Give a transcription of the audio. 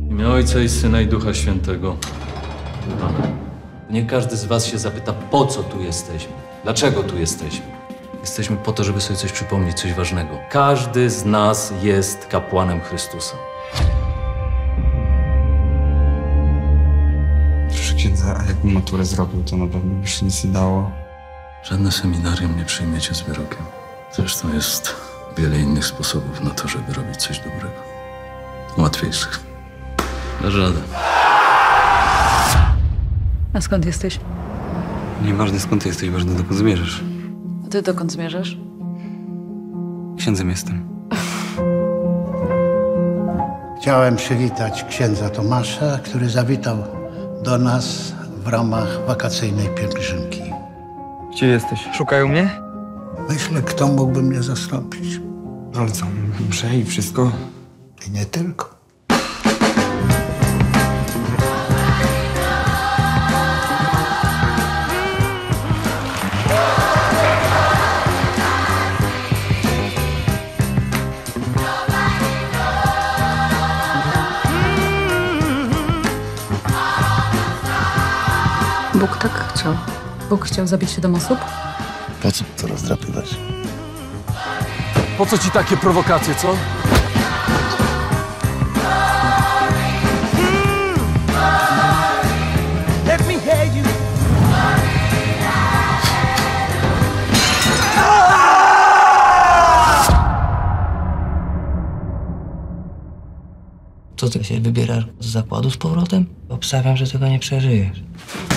W imię Ojca i Syna i Ducha Świętego. Amen. Nie każdy z was się zapyta, po co tu jesteśmy? Dlaczego tu jesteśmy? Jesteśmy po to, żeby sobie coś przypomnieć, coś ważnego. Każdy z nas jest kapłanem Chrystusa. Proszę księdza, a jakbym maturę zrobił, to na pewno by się nic nie dało. Żadne seminarium nie przyjmiecie z wyrokiem. Zresztą jest wiele innych sposobów na to, żeby robić coś dobrego. Łatwiejszych. Dasz radę. A skąd jesteś? Nieważne skąd jesteś, ważne dokąd zmierzasz. A ty dokąd zmierzasz? Księdzem jestem. Chciałem przywitać księdza Tomasza, który zawitał do nas w ramach wakacyjnej pielgrzymki. Gdzie jesteś? Szukają mnie? Myślę, kto mógłby mnie zastąpić. Ale co, mszę i wszystko? I nie tylko. Bóg tak chciał. Bóg chciał zabić 7 osób? Po co to rozdrapywać? Po co ci takie prowokacje, co? Co ty się wybierasz z zakładu z powrotem? Obstawiam, że tego nie przeżyjesz.